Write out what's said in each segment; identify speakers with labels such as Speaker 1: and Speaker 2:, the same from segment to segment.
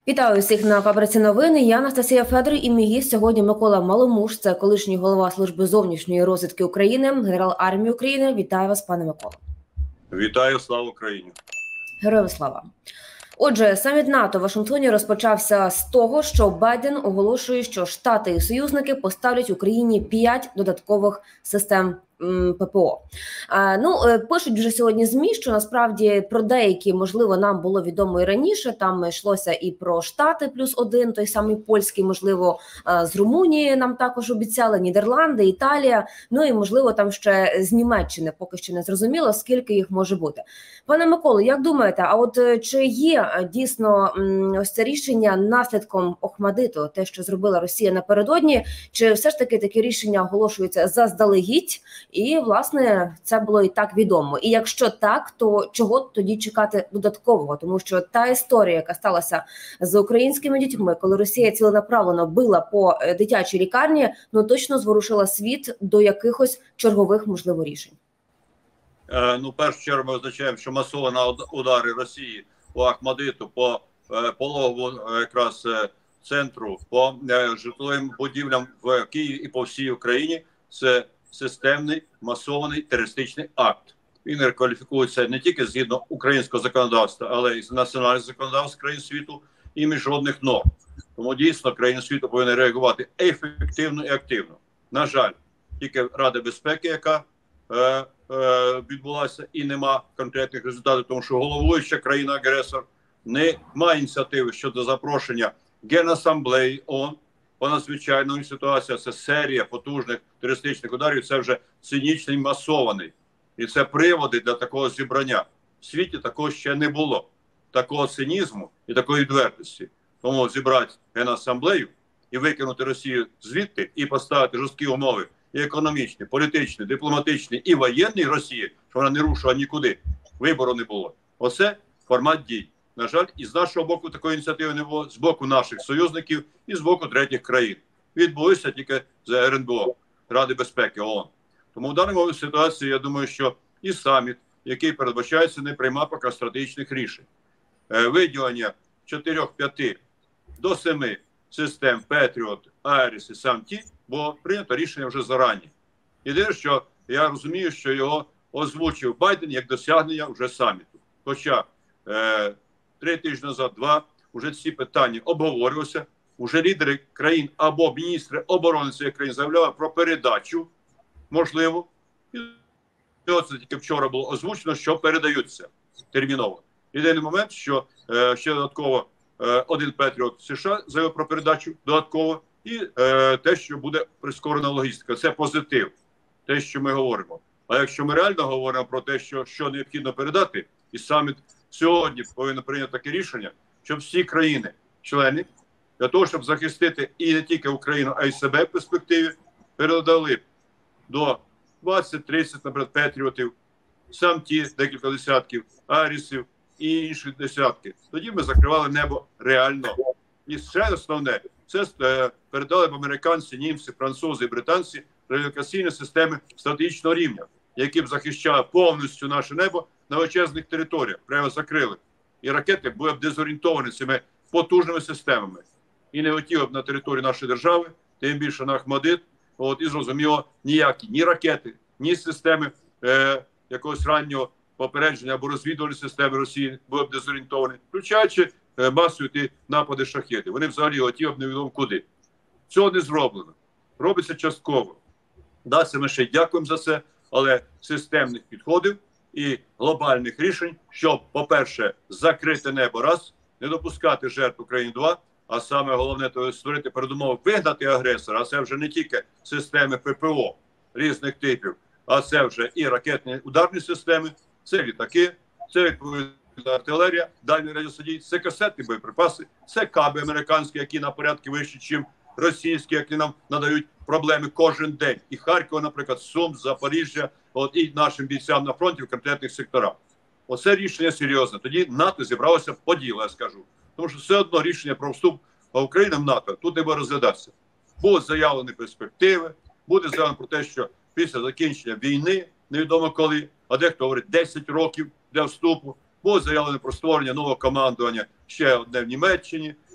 Speaker 1: Вітаю всіх на Фабриці новини. Я Анастасія Федор і мій гість сьогодні Микола Маломуш. Це колишній голова Служби зовнішньої розвідки України, генерал армії України. Вітаю вас, пане Микола.
Speaker 2: Вітаю, слава Україні.
Speaker 1: Героям слава. Отже, саміт НАТО в Вашингтоні розпочався з того, що Байден оголошує, що Штати і союзники поставлять Україні 5 додаткових систем ППО. Пишуть вже сьогодні ЗМІ, що насправді про деякі, можливо, нам було відомо і раніше. Там йшлося і про Штати +1, той самий польський, можливо, з Румунії нам також обіцяли, Нідерланди, Італія, ну і, можливо, там ще з Німеччини, поки що не зрозуміло, скільки їх може бути. Пане Миколо, як думаєте, а от чи є дійсно ось це рішення наслідком Охмадиту, те, що зробила Росія напередодні, чи все ж таки такі рішення оголошуються заздалегідь? І, власне, це було і так відомо. І якщо так, то чого тоді чекати додаткового? Тому що та історія, яка сталася з українськими дітьми, коли Росія ціленаправленно била по дитячій лікарні, ну точно зворушила світ до якихось чергових, можливо, рішень.
Speaker 2: В першу чергу ми означаємо, що масовані удари Росії по Охмадиту, по пологовому якраз центру, по житловим будівлям в Києві і по всій Україні – це системний, масований терористичний акт. Він кваліфікується не тільки згідно українського законодавства, але й з національних законодавств країн світу і міжнародних норм. Тому дійсно країни світу повинні реагувати ефективно і активно. На жаль, тільки Рада безпеки, яка відбулася, і нема конкретних результатів, тому що головуюча країна-агресор не має ініціативи щодо запрошення Генасамблеї ООН. По надзвичайній ситуації це серія потужних терористичних ударів, це вже цинічний, масований. І це приводи для такого зібрання. В світі такого ще не було. Такого цинізму і такої відвертості. Тому зібрати Генасамблею і викинути Росію звідти, і поставити жорсткі умови і економічні, політичні, дипломатичні і воєнні Росії, що вона не рушила нікуди, вибору не було. Оце формат дій. На жаль, і з нашого боку такої ініціативи не було, з боку наших союзників і з боку третіх країн. Відбулося тільки з РНБО, Ради безпеки ООН. Тому в даному ситуації, я думаю, що і саміт, який передбачається, не приймав поки стратегічних рішень. Виділення 4-5 до 7 систем Петріот, Айріс і Самті було прийнято рішення вже зарані. Єдине, що я розумію, що його озвучив Байден як досягнення вже саміту. Хоча 3 тижні назад, 2, вже ці питання обговорювалися. Уже лідери країн або міністри оборони цих країн заявляли про передачу, можливо. І це тільки вчора було озвучено, що передаються терміново. Єдиний момент, що ще додатково один Петріот США заявив про передачу додатково. І те, що буде прискорена логістика. Це позитив, те, що ми говоримо. А якщо ми реально говоримо про те, що необхідно передати, і саміт сьогодні повинен прийняти таке рішення, щоб всі країни-члени, для того, щоб захистити і не тільки Україну, а й себе в перспективі, передали до 20-30, наприклад, Петріотів, Самті, декілька десятків, Арісів і інші десятки. Тоді ми закривали небо реально. І ще основне, це передали б американці, німці, французи і британці радіолокаційні системи стратегічного рівня, які б захищали повністю наше небо на величезних територіях, прямо закрили. І ракети були б дезорієнтовані цими потужними системами. І не летіли б на територію нашої держави, тим більше на Охмадит. І зрозуміло, ніякі ні ракети, ні системи якогось раннього попередження або розвідувальні системи Росії були б дезорієнтовані, включаючи масові ті напади шахедів. Вони взагалі летіли б невідомо куди. Цього не зроблено. Робиться частково. Да, це ми ще й дякуємо за це, але системних підходів і глобальних рішень, щоб, по-перше, закрити небо раз, не допускати жертв України два, а саме головне то створити передумови вигнати агресора, а це вже не тільки системи ППО різних типів, а це вже і ракетні ударні системи, це літаки, це відповідно артилерія, дальні радіосудії, це касетні боєприпаси, це каби американські, які на порядки вищі, ніж російські, які нам надають проблеми кожен день. І Харкова, наприклад, Сум, Запоріжжя, і нашим бійцям на фронті в конкретних секторах. Оце рішення серйозне. Тоді НАТО зібралося по ділу, я скажу. Тому що все одно рішення про вступ України в НАТО тут не буде розглядатися. Будуть заявлені перспективи, буде заявлено про те, що після закінчення війни, невідомо коли, а дехто говорить 10 років для вступу, буде заявлено про створення нового командування ще одне в Німеччині,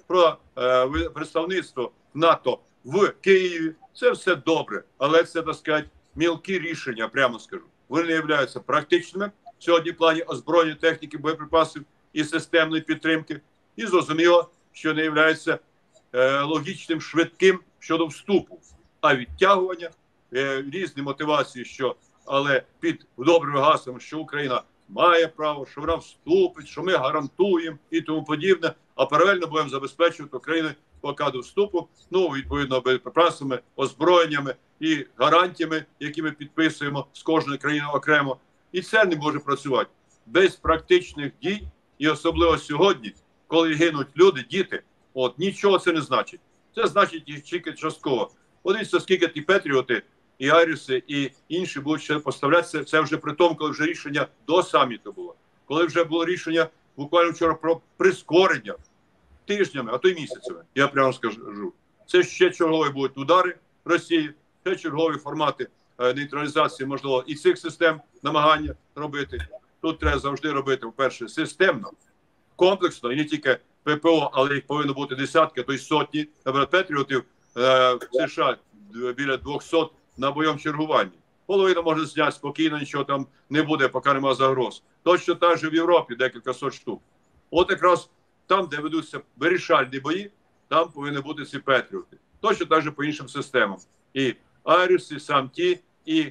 Speaker 2: про представництво НАТО в Києві. Це все добре, але це, так сказати, мілкі рішення, прямо скажу. Вони не являються практичними сьогодні в плані озброєння, техніки, боєприпасів і системної підтримки. І зрозуміло, що не являється логічним, швидким щодо вступу, а відтягування, різні мотивації, що, але під добрим гаслом, що Україна має право, що вона вступить, що ми гарантуємо і тому подібне, а паралельно будемо забезпечувати Україну поки до вступу, ну, відповідно, боєприпасами, озброєннями і гарантіями, які ми підписуємо з кожною країною окремо. І це не може працювати без практичних дій, і особливо сьогодні, коли гинуть люди, діти, от нічого це не значить. Це значить їх тільки частково. Подивіться, скільки ті Петріоти, і Айріси, і інші будуть ще поставлятися. Це вже при тому, коли вже рішення до саміту було. Коли вже було рішення буквально вчора про прискорення тижнями, а то й місяцями, я прямо скажу. Це ще чергові будуть удари Росії, це чергові формати нейтралізації, можливо, і цих систем намагання робити. Тут треба завжди робити, по-перше, системно, комплексно, і не тільки ППО, але їх повинно бути десятки, то й сотні. Наприклад, Петріотів в США біля 200 на бойовому чергуванні. Половина може зняти спокійно, нічого там не буде, поки немає загроз. Точно так же в Європі декілька сот штук. От якраз там, де ведуться вирішальні бої, там повинні бути ці Петріоти. Точно так же по іншим системам. І Айріс, і Сам-Ті, і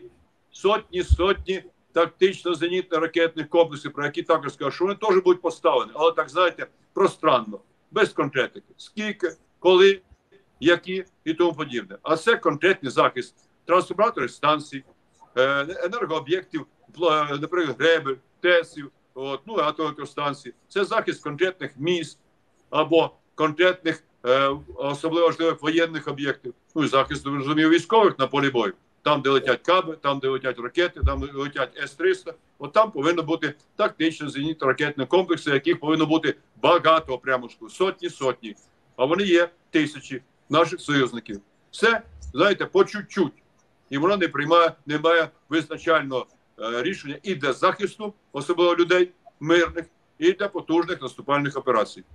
Speaker 2: сотні тактично-зенітно-ракетних комплексів, про які також скажуть, що вони теж будуть поставлені. Але так, знаєте, пространно, без конкретики. Скільки, коли, які і тому подібне. А це конкретний захист трансформаторних станцій, енергооб'єктів, наприклад, гребель, ТЕСів, атомелектростанцій. Це захист конкретних міст або конкретних, особливо важливих воєнних об'єктів. Ну і захист, розумію, військових на полі бою. Там, де летять каби, там, де летять ракети, там, де летять С-300. От там повинно бути тактично зенітно-ракетні комплекси, яких повинно бути багато, прямо сотні. А вони є тисячі наших союзників. Все, знаєте, по чуть-чуть. І воно не має визначального рішення і для захисту, особливо людей мирних, і для потужних наступальних операцій.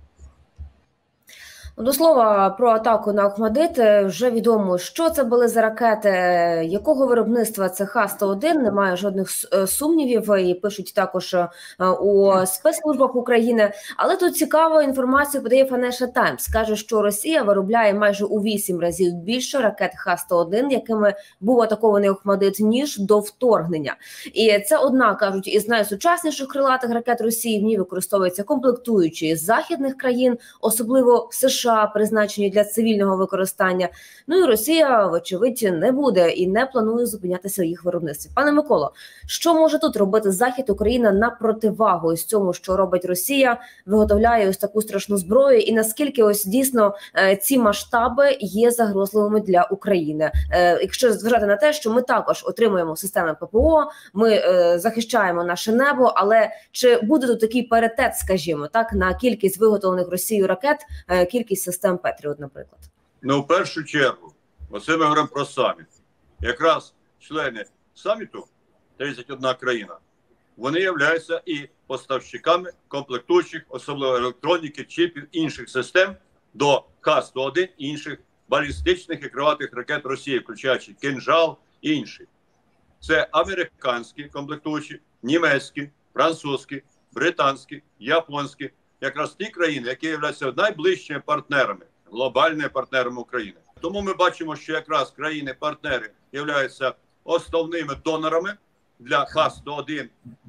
Speaker 1: До слова про атаку на Охмадит. Вже відомо, що це були за ракети, якого виробництва це Х-101, немає жодних сумнівів, і пишуть також у спецслужбах України. Але тут цікаву інформацію подає Financial Times. Каже, що Росія виробляє майже у 8 разів більше ракет Х-101, якими був атакований Охмадит, ніж до вторгнення. І це одна, кажуть, із найсучасніших крилатих ракет Росії. В ній використовуються комплектуючі з західних країн, особливо США, призначені для цивільного використання. Ну і Росія, вочевидь, не буде і не планує зупинятися у їх виробництві. Пане Миколо, що може тут робити Захід, Україна на противагу ось цьому, що робить Росія, виготовляє ось таку страшну зброю, і наскільки ось дійсно ці масштаби є загрозливими для України? Якщо зважати на те, що ми також отримуємо системи ППО, ми захищаємо наше небо, але чи буде тут такий паритет, скажімо, так, на кількість виготовлених Росією ракет, кількість систем Петріот, наприклад?
Speaker 2: Ну, в першу чергу, оце ми говоримо про саміт. Якраз члени саміту, 31 країна, вони являються і поставщиками комплектуючих, особливо електроніки, чіпів, інших систем до Х-101 і інших балістичних і крилатих ракет Росії, включаючи «Кинжал» і інші. Це американські комплектуючі, німецькі, французькі, британські, японські. Якраз ті країни, які являються найближчими партнерами, глобальними партнерами України. Тому ми бачимо, що якраз країни-партнери являються основними донорами для Х-101,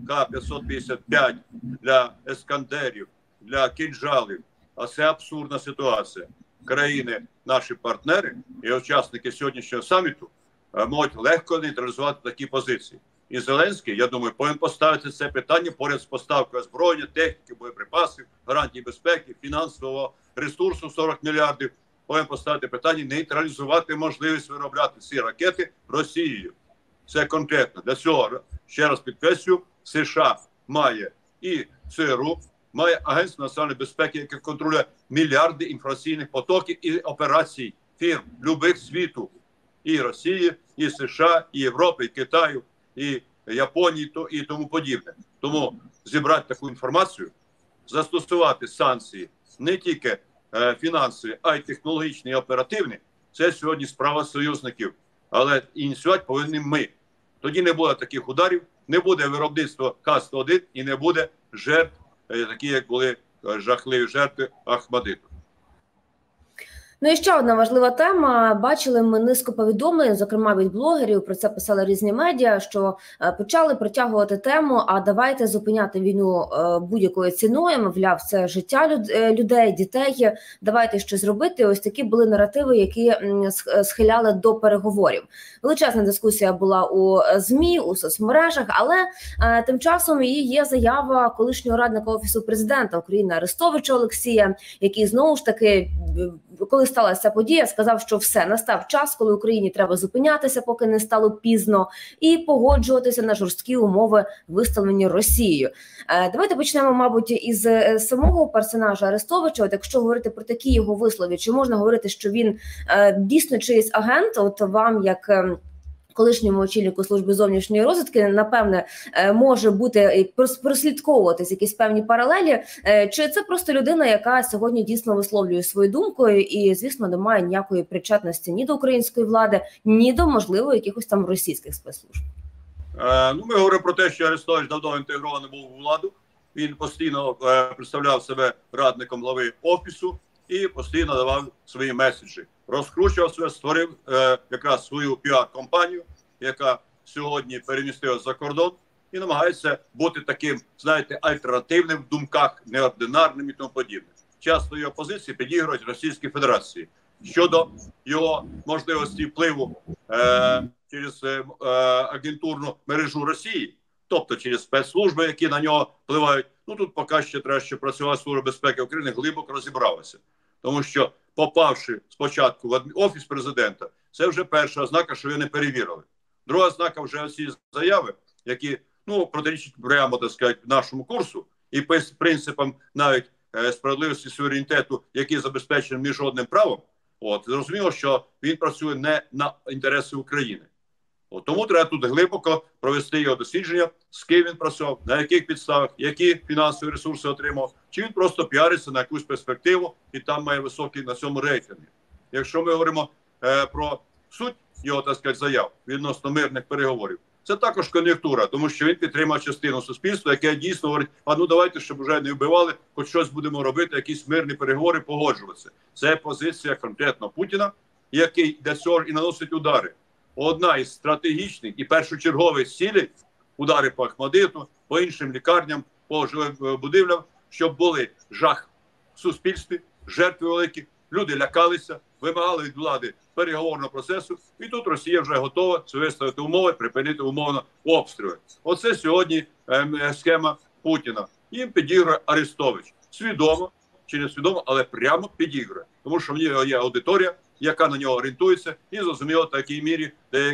Speaker 2: К-555, для Ескандерів, для Кинжалів. А це абсурдна ситуація. Країни, наші партнери і учасники сьогоднішнього саміту можуть легко нейтралізувати такі позиції. І Зеленський, я думаю, повинен поставити це питання поряд з поставкою озброєння, техніки, боєприпасів, гарантій безпеки, фінансового ресурсу 40 мільярдів. Повинен поставити питання нейтралізувати можливість виробляти ці ракети Росією. Це конкретно. Для цього, ще раз підкреслю, США має і ЦРУ, має Агентство національної безпеки, яке контролює мільярди інформаційних потоків і операцій фірм любих світу. І Росії, і США, і Європи, і Китаю, і Японії, і тому подібне. Тому зібрати таку інформацію, застосувати санкції не тільки фінансові, а й технологічні і оперативні, це сьогодні справа союзників. Але ініціювати повинні ми. Тоді не буде таких ударів, не буде виробництва К-101 і не буде жертв, такі як були жахливі жертви Ахмадиту.
Speaker 1: Ну і ще одна важлива тема. Бачили ми низку повідомлень, зокрема від блогерів, про це писали різні медіа, що почали притягувати тему, а давайте зупиняти війну будь-якою ціною, мовляв, це життя людей, дітей, давайте щось робити. Ось такі були наративи, які схиляли до переговорів. Величезна дискусія була у ЗМІ, у соцмережах, але тим часом і є заява колишнього радника Офісу президента України Арестовича Олексія, який знову ж таки, коли сталася подія, сказав, що все, настав час, коли Україні треба зупинятися, поки не стало пізно, і погоджуватися на жорсткі умови, виставлені Росією. Давайте почнемо, мабуть, із самого персонажа Арестовича. От якщо говорити про такі його вислови, чи можна говорити, що він дійсно чиїсь агент? От вам, як колишньому очільнику служби зовнішньої розвідки, напевне, може бути прослідковуватись якісь певні паралелі, чи це просто людина, яка сьогодні дійсно висловлює свою думку і, звісно, не має ніякої причетності ні до української влади, ні до, можливо, якихось там російських спецслужб?
Speaker 2: Ми говоримо про те, що Арестович давно інтегрований був у владу, він постійно представляв себе радником глави Офісу і постійно давав свої меседжі. Розкручував себе, створив якраз свою піар-компанію, яка сьогодні перемістилася за кордон і намагається бути таким, знаєте, альтернативним в думках, неординарним і тому подібне. Часто його позиції підігрують Російській Федерації щодо його можливості впливу через агентурну мережу Росії, тобто через спецслужби, які на нього впливають. Ну тут поки ще треба, щоб працювала Служба безпеки України, глибоко розібралася. Тому що, попавши спочатку в Офіс президента, це вже перша ознака, що його не перевірили. Друга ознака вже ці заяви, які, протирічать прямо, так сказати, нашому курсу і принципам навіть справедливості суверенітету, які забезпечені міжнародним правом. Зрозуміло, що він працює не на інтереси України. Тому треба тут глибоко провести його дослідження, з ким він працював, на яких підставах, які фінансові ресурси отримав, чи він просто піариться на якусь перспективу і там має високий на цьому рейтинг. Якщо ми говоримо про суть його, так сказати, заяв відносно мирних переговорів, це також кон'юнктура, тому що він підтримав частину суспільства, яке дійсно говорить, давайте, щоб вже не вбивали, хоч щось будемо робити, якісь мирні переговори, погоджуватися. Це позиція конкретно Путіна, який для цього і наносить удари. Одна із стратегічних і першочергових цілей – удари по Ахмадиту, по іншим лікарням, по жилим будівлям, щоб були жах в суспільстві, жертви великі, люди лякалися, вимагали від влади переговорного процесу, і тут Росія вже готова виставити умови, припинити умовно обстріли. Оце сьогодні схема Путіна. Їм підігрує Арестович. Свідомо чи не свідомо, але прямо підігрує. Тому що в нього є аудиторія, яка на нього орієнтується, і, зрозуміло, в такій мірі, де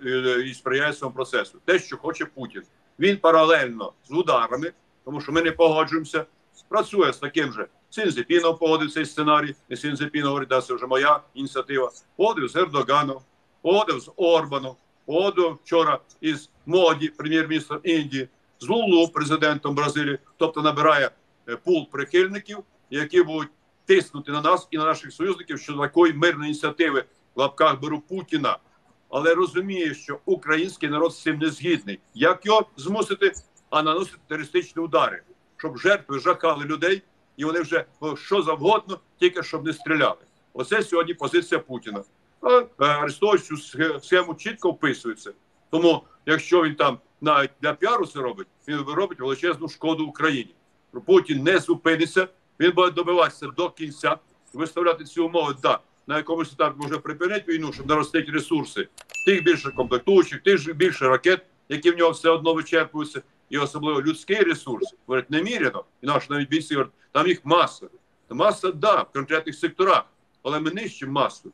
Speaker 2: і сприяє цьому процесу. Те, що хоче Путін. Він паралельно з ударами, тому що ми не погоджуємося, працює з таким же. Сінзепінов погодив цей сценарій, і Сінзепінов говорить, це вже моя ініціатива. Погодив з Ердоганом, погодив з Орбаном, погодив вчора із Моді, прем'єр-міністром Індії, з Лулу, президентом Бразилії, тобто набирає пул прихильників, які будуть тиснути на нас і на наших союзників щодо такої мирної ініціативи, в лапках беру, Путіна. Але розуміє, що український народ з цим не згідний. Як його змусити? А наносити терористичні удари, щоб жертви жахали людей, і вони вже що завгодно, тільки щоб не стріляли. Оце сьогодні позиція Путіна. Арестович цю схему чітко вписується. Тому, якщо він там навіть для піару це робить, він робить величезну шкоду Україні. Путін не зупиниться, він буде добиватися до кінця, виставляти ці умови, на якомусь етапі може припинити війну, щоб наростити ресурси. Тих більше комплектуючих, тих більше ракет, які в нього все одно вичерпуються, і особливо людський ресурс, говорять, неміряно, і наші навіть бійці говорять, там їх маса. Маса, в конкретних секторах, але ми нищимо масу.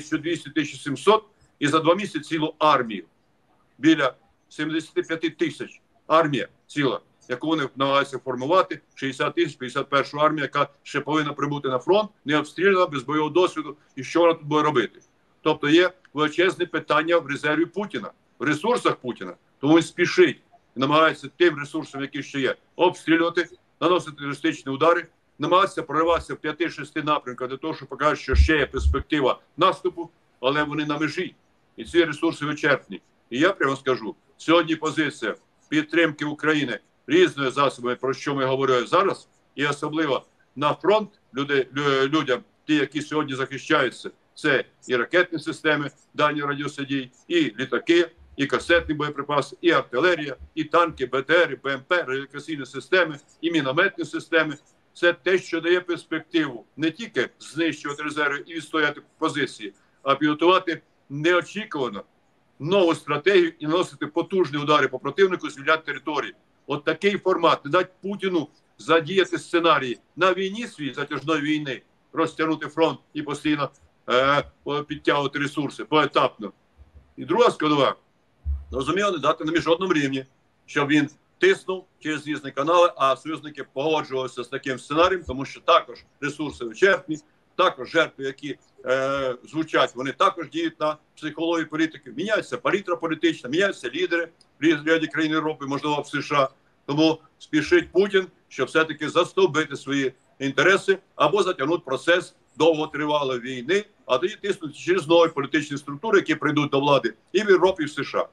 Speaker 2: 1200-1700 і за 2 місяці цілу армію. Біля 75 тисяч армія ціла, яку вони намагаються формувати, 60 тисяч, 51-шу армію, яка ще повинна прибути на фронт, не обстріляна, без бойового досвіду, і що вона тут буде робити. Тобто є величезне питання в резерві Путіна, в ресурсах Путіна. Тому він спішить і намагається тим ресурсом, які ще є, обстрілювати, наносити терористичні удари, намагатися прориватися в 5-6 напрямках для того, щоб показати, що ще є перспектива наступу, але вони на межі. І ці ресурси вичерпні. І я прямо скажу, сьогодні позиція підтримки України різними засобами, про що ми говоримо зараз, і особливо на фронт людям, ті, які сьогодні захищаються, це і ракетні системи, дальньої радіусу дій, і літаки, і касетні боєприпаси, і артилерія, і танки, БТР, і БМП, радіолокаційні системи, і мінометні системи. Це те, що дає перспективу не тільки знищувати резерви і відстояти позиції, а підготувати неочікувано нову стратегію і наносити потужні удари по противнику, звільняти території. От такий формат не дать Путіну задіяти сценарії на війні свій, затяжної війни, розтягнути фронт і постійно підтягувати ресурси поетапно. І друга складова, розуміло, не дати на міжнародному рівні, щоб він тиснув через різні канали, а союзники погоджувалися з таким сценарієм, тому що також ресурси вичерпні, також жертви, які звучать, вони також діють на психологію політики. Міняється палітра політична, міняються лідери в ряді країн Європи, можливо, в США. Тому спішить Путін, щоб все-таки застовбити свої інтереси або затягнути процес довготривалої війни, а тоді тиснуть через нові політичні структури, які прийдуть до влади і в Європі, і в США.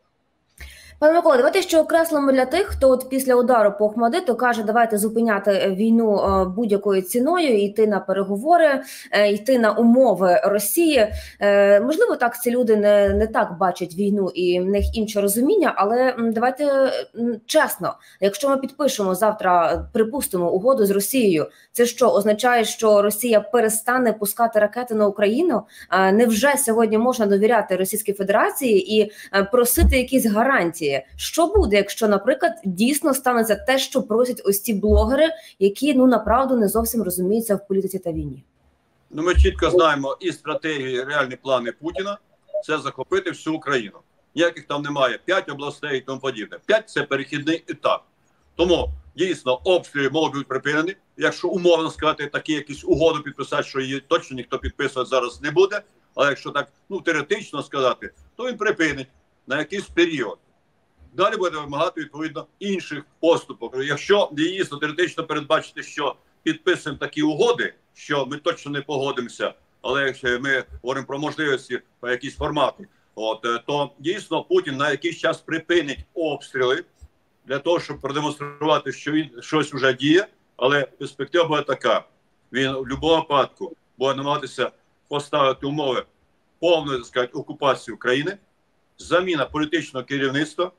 Speaker 1: Пане Микола, давайте ще окреслимо для тих, хто от після удару по Охмадиту каже, давайте зупиняти війну будь-якою ціною, йти на переговори, йти на умови Росії. Можливо, так ці люди не так бачать війну і в них інше розуміння, але давайте чесно, якщо ми підпишемо завтра, припустимо, угоду з Росією, це що, означає, що Росія перестане пускати ракети на Україну? Невже сьогодні можна довіряти Російській Федерації і просити якісь гарантії? Що буде, якщо, наприклад, дійсно станеться те, що просять ось ці блогери, які, направду, не зовсім розуміються в політиці та війні?
Speaker 2: Ми чітко знаємо і стратегії, і реальні плани Путіна – це захопити всю Україну. Ніяких там немає 5 областей і тому подібне. 5 – це перехідний етап. Тому, дійсно, обстріли можуть бути припинені. Якщо умовно сказати, такі якісь угоду підписати, що її точно ніхто підписувати зараз не буде, але якщо так, теоретично сказати, то він припинить на якийсь період. Далі буде вимагати, відповідно, інших поступок. Якщо дійсно теоретично передбачити, що підписуємо такі угоди, що ми точно не погодимося, але якщо ми говоримо про можливості, про якісь формати, то дійсно Путін на якийсь час припинить обстріли для того, щоб продемонструвати, що він щось вже діє, але перспектива буде така. Він в будь-якому випадку буде намагатися поставити умови повної, так сказати, окупації України, заміна політичного керівництва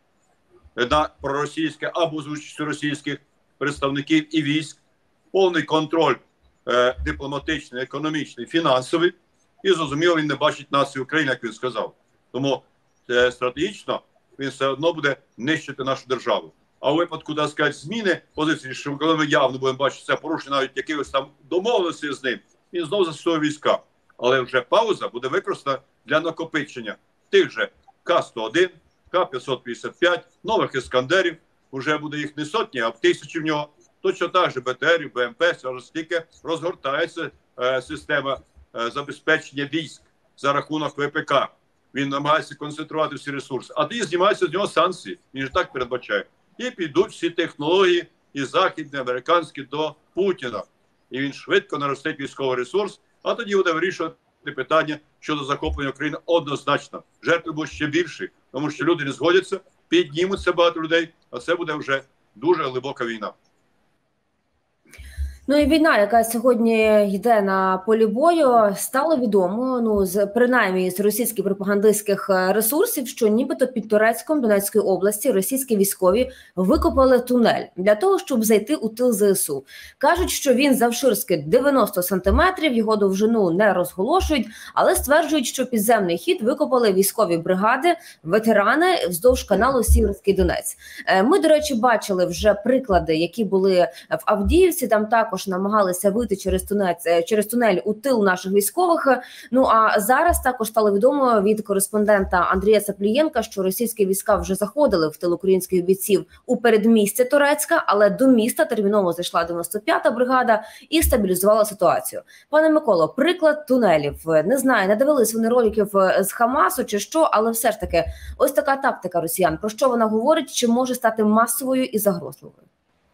Speaker 2: на проросійське або з участю російських представників і військ, повний контроль дипломатичний, економічний, фінансовий, і, зрозуміло, він не бачить націю України, як він сказав. Тому стратегічно він все одно буде нищити нашу державу. А у випадку, так сказати, зміни позиції, що коли ми явно будемо бачити це порушення навіть якихось там домовленостей з ним, він знову застосує війська. Але вже пауза буде використана для накопичення тих же К-101, К-555, нових Іскандерів, вже буде їх не сотні, а в тисячі в нього. Точно так же БТРів, БМП, тільки розгортається система забезпечення військ за рахунок ВПК. Він намагається концентрувати всі ресурси. А тоді знімаються з нього санкції, він ж так передбачає. І підуть всі технології, і західні, американські, до Путіна. І він швидко наростить військовий ресурс, а тоді буде вирішувати питання щодо захоплення України однозначно. Жертви будуть ще більші, тому що люди не згодяться, піднімуться багато людей, а це буде вже дуже глибока війна.
Speaker 1: І війна, яка сьогодні йде на полі бою, стало відомо, принаймні з російських пропагандистських ресурсів, що нібито під Торецьком Донецької області російські військові викопали тунель для того, щоб зайти у тил ЗСУ. Кажуть, що він завширшки 90 сантиметрів, його довжину не розголошують, але стверджують, що підземний хід викопали військові бригади, ветерани вздовж каналу Сіверський Донець. Ми, до речі, бачили вже приклади, які були в Авдіївці, там також намагалися вийти через тунель у тил наших військових. А зараз також стало відомо від кореспондента Андрія Цаплієнка, що російські війська вже заходили в тил українських бійців у передмістя Торецька, але до міста терміново зайшла 95-та бригада і стабілізувала ситуацію. Пане Миколо, приклад тунелів. Не знаю, не дивились вони роликів з Хамасу чи що, але все ж таки ось така тактика росіян. Про що вона говорить, чи може стати масовою і загрозливою?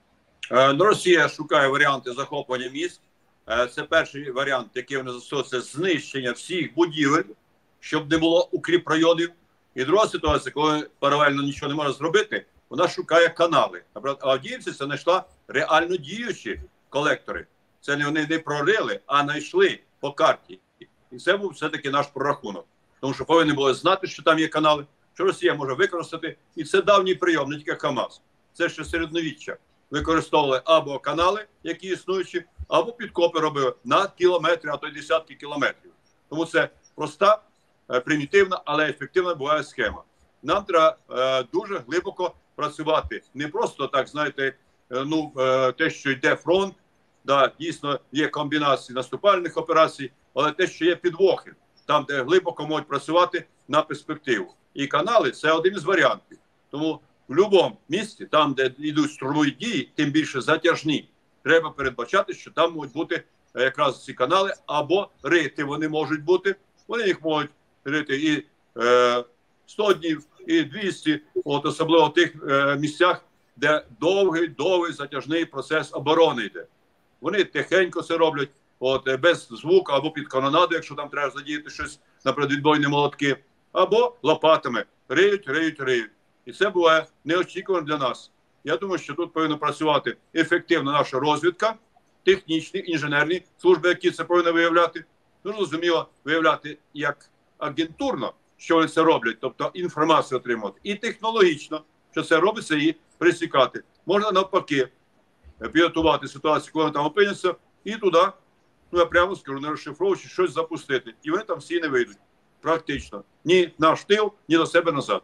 Speaker 2: Росія шукає варіанти захоплення міст. Це перший варіант, який вони застосовують, це знищення всіх будівель, щоб не було укріпрайонів. І друга ситуація, коли паралельно нічого не може зробити, вона шукає канали. Наприклад, Авдіївці це знайшла реально діючі колектори. Це не вони не прорили, а знайшли по карті. І це був все-таки наш прорахунок. Тому що повинні були знати, що там є канали, що Росія може використати. І це давній прийом, не тільки Хамас. Це ще середньовіччя. Використовували або канали, які існуючі, або підкопи робили на кілометри, а то й десятки кілометрів. Тому це проста, примітивна, але ефективна буває схема. Нам треба дуже глибоко працювати. Не просто так, знаєте, те, що йде фронт, да, дійсно є комбінації наступальних операцій, але те, що є підвохи, там, де глибоко можуть працювати на перспективу. І канали – це один із варіантів. Тому в будь-якому місці, там, де йдуть штурмові дії, тим більше затяжні, треба передбачати, що там можуть бути якраз ці канали, або рити вони можуть бути. Вони їх можуть рити і 100 днів, і 200, особливо в тих місцях, де довгий затяжний процес оборони йде. Вони тихенько це роблять, без звуку, або під канонаду, якщо там треба задіяти щось, наприклад, відбойні молотки, або лопатами. Риють. І це буває неочікувано для нас. Я думаю, що тут повинна працювати ефективно наша розвідка, технічні, інженерні служби, які це повинні виявляти. Зрозуміло, виявляти як агентурно, що вони це роблять, тобто інформацію отримувати, і технологічно, що це робиться, і пресікати. Можна навпаки підготувати ситуацію, коли вони там опиняться, і туди, я прямо скажу, не розшифровуючи, щось запустити. І вони там всі не вийдуть. Практично. Ні наш тил, ні до себе назад.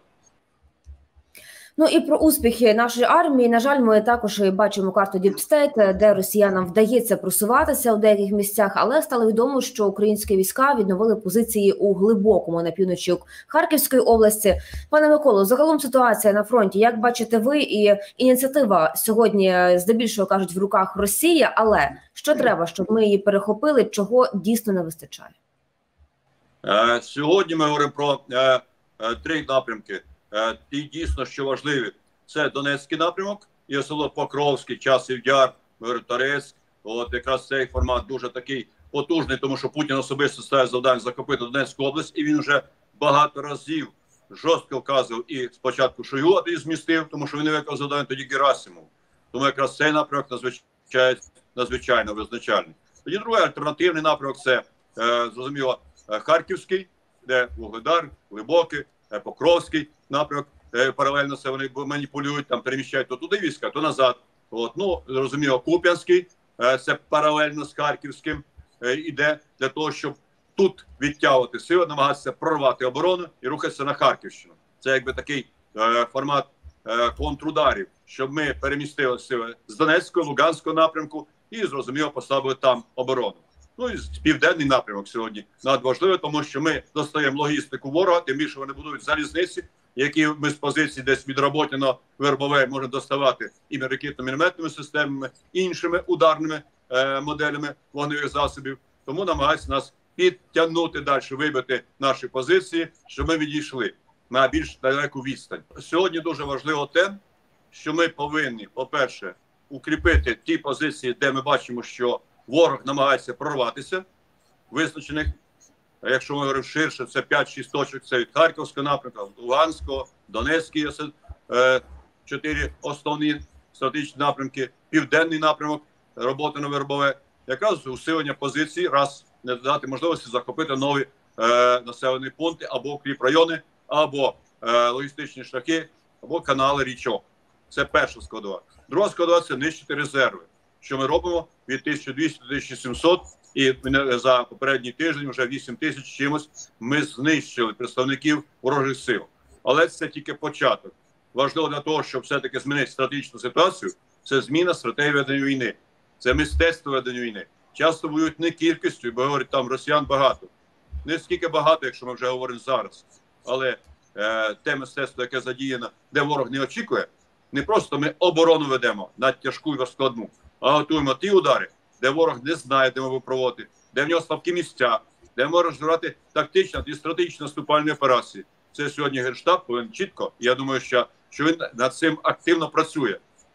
Speaker 1: І про успіхи нашої армії, на жаль, ми також бачимо карту Deep State, де росіянам вдається просуватися у деяких місцях, але стало відомо, що українські війська відновили позиції у Глибокому на півночі Харківської області. Пане Миколо, загалом ситуація на фронті, як бачите ви, і ініціатива сьогодні здебільшого, кажуть, в руках Росії, але що треба, щоб ми її перехопили, чого дійсно не вистачає?
Speaker 2: Сьогодні ми говоримо про 3 напрямки. Ті дійсно, що важливі, це Донецький напрямок, і особливо Покровський, Часів Яр, Торецьк. Якраз цей формат дуже такий потужний, тому що Путін особисто ставить завдання захопити Донецьку область, і він вже багато разів жорстко вказував і спочатку Шойгу, а тоді змістив, тому що він не виконав завдання, тоді Герасимов. Тому якраз цей напрямок надзвичайно визначальний. Тоді другий альтернативний напрямок – це, зрозуміло, Харківський, де Вугледар, Глибокий, Покровський напрямок, паралельно це вони маніпулюють, там переміщають то туди війська, то назад. Зрозуміло, Куп'янський, це паралельно з Харківським, іде для того, щоб тут відтягувати сили, намагатися прорвати оборону і рухатися на Харківщину. Це якби такий формат контрударів, щоб ми перемістили сили з Донецького, Луганського напрямку і, зрозуміло, поставили там оборону. І південний напрямок сьогодні надважливий, тому що ми достаємо логістику ворога, тим більше вони будують залізниці, які ми з позиції десь від Роботіно, Вербове можемо доставати і ракетно-мінометними системами, іншими ударними моделями вогневих засобів. Тому намагаються нас підтягнути далі, вибити наші позиції, щоб ми відійшли на більш далеку відстань. Сьогодні дуже важливо те, що ми повинні, по-перше, укріпити ті позиції, де ми бачимо, що ворог намагається прорватися, визначених, якщо ми говоримо ширше, це 5-6 точок, це від Харківського напрямку, Луганського, Донецький, 4 основні стратегічні напрямки, південний напрямок, робота на Вербове, якраз усилення позицій, раз не дати можливості захопити нові населені пункти, або укріпрайони, або логістичні шляхи, або канали річок. Це перша складова. Друга складова – це нищити резерви, що ми робимо від 1200 до 1700, і за попередній тиждень вже 8000 чимось ми знищили представників ворожих сил. Але це тільки початок. Важливо для того, щоб все-таки змінити стратегічну ситуацію, це зміна стратегії ведення війни. Це мистецтво ведення війни. Часто воюють не кількістю, бо говорять, там росіян багато. Не скільки багато, якщо ми вже говоримо зараз. Але те мистецтво, яке задіяно, де ворог не очікує, не просто ми оборону ведемо на тяжку і складну, а готуємо ті удари, де ворог не знає, де ми будемо проводити, де в нього слабкі місця, де ми можемо розграти тактичні і стратегічні наступальні операції. Це сьогодні Генштаб повинен чітко, я думаю, що він над цим активно працює.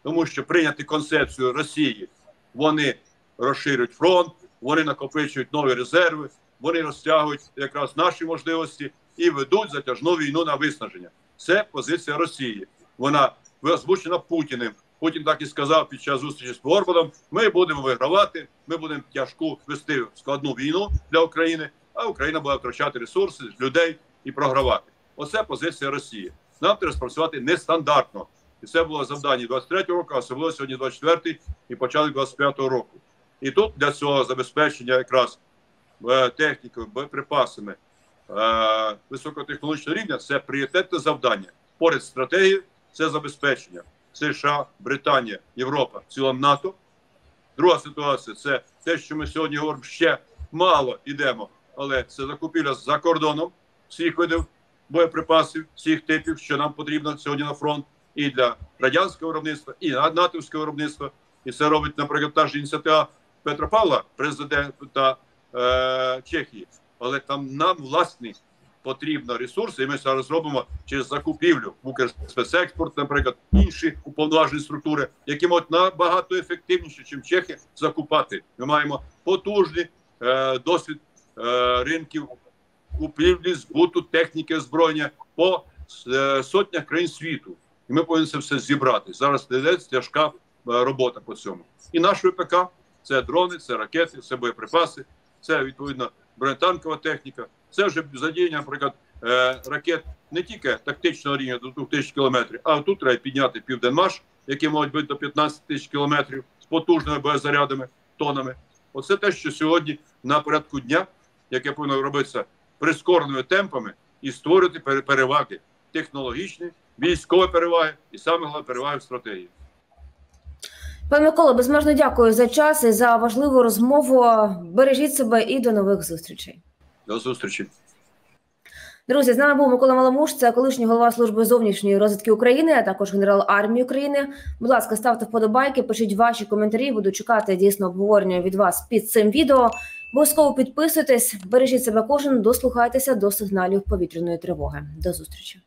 Speaker 2: Тому що прийняти концепцію Росії, вони розширюють фронт, вони накопичують нові резерви, вони розтягують якраз наші можливості і ведуть затяжну війну на виснаження. Це позиція Росії. Вона озвучена Путіним. Путін так і сказав під час зустрічі з Орбаном: ми будемо вигравати, ми будемо тяжку вести складну війну для України, а Україна буде втрачати ресурси, людей і програвати. Оце позиція Росії. Нам треба спрацювати нестандартно. І це було завдання 23-го року, а особливо сьогодні 24-й і початок 25-го року. І тут для цього забезпечення якраз технікою, боєприпасами високотехнологічного рівня – це пріоритетне завдання. Поряд з стратегією – це забезпечення США, Британія, Європа, в цілому НАТО. Друга ситуація – це те, що ми сьогодні говоримо, ще мало йдемо, але це закупівля за кордоном всіх видів боєприпасів, всіх типів, що нам потрібно сьогодні на фронт, і для радянського виробництва, і натовського виробництва. І це робить, наприклад, та ж ініціатива Петропавла, президента Чехії. Але там нам, власне, потрібно ресурси, і ми зараз робимо через закупівлю, Укрспецекспорт, наприклад, інші уповноважені структури, які можуть набагато ефективніше, ніж чехи, закупати. Ми маємо потужний досвід ринків купівлі, збуту, техніки, озброєння по сотнях країн світу. І ми повинні це все зібрати. Зараз йде тяжка робота по цьому. І наш ВПК – це дрони, це ракети, це боєприпаси, це, відповідно, бронетанкова техніка. Це вже задіяння, наприклад, ракет не тільки тактичного рівня до 2000 кілометрів, а тут треба підняти Південмаш, які можуть бути до 15 тисяч кілометрів з потужними боєзарядами, тонами. Оце те, що сьогодні на порядку дня, яке повинно робитися прискореними темпами і створити переваги технологічні, військові переваги і, саме головне, переваги в стратегії.
Speaker 1: Пане Миколо, безмежно дякую за час і за важливу розмову. Бережіть себе і до нових зустрічей.
Speaker 2: До зустрічі.
Speaker 1: Друзі, з нами був Микола Маламуш, це колишній голова Служби зовнішньої розвідки України, а також генерал армії України. Будь ласка, ставте вподобайки, пишіть ваші коментарі, буду чекати дійсно обговорення від вас під цим відео. Обов'язково підписуйтесь, бережіть себе кожен, дослухайтеся до сигналів повітряної тривоги. До зустрічі.